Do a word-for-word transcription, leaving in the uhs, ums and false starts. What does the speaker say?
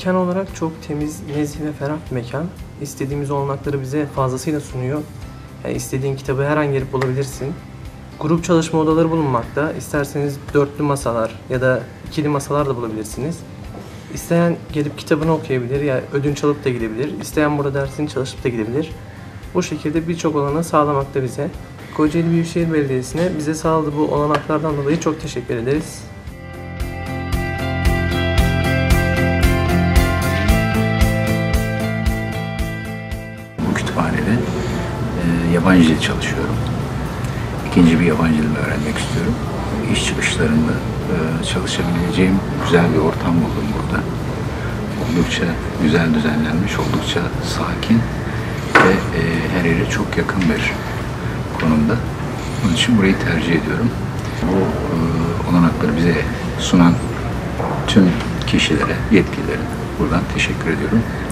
Mekan olarak çok temiz, nezih ve ferah bir mekan. İstediğimiz olanakları bize fazlasıyla sunuyor. Yani istediğin kitabı her an gelip bulabilirsin. Grup çalışma odaları bulunmakta. İsterseniz dörtlü masalar ya da ikili masalar da bulabilirsiniz. İsteyen gelip kitabını okuyabilir ya ödünç alıp da gidebilir. İsteyen burada dersini çalışıp da gidebilir. Bu şekilde birçok olanağı sağlamakta bize. Kocaeli Büyükşehir Belediyesi'ne bize sağladığı bu olanaklardan dolayı çok teşekkür ederiz. Bu kütüphanede e, yabancı dil çalışıyorum. İkinci bir yabancı dil öğrenmek istiyorum. İş çıkışlarında e, çalışabileceğim güzel bir ortam buldum burada. Oldukça güzel düzenlenmiş, oldukça sakin ve e, her yere çok yakın bir konumda. Onun için burayı tercih ediyorum. Bu e, olanakları bize sunan tüm kişilere, yetkililere buradan teşekkür ediyorum.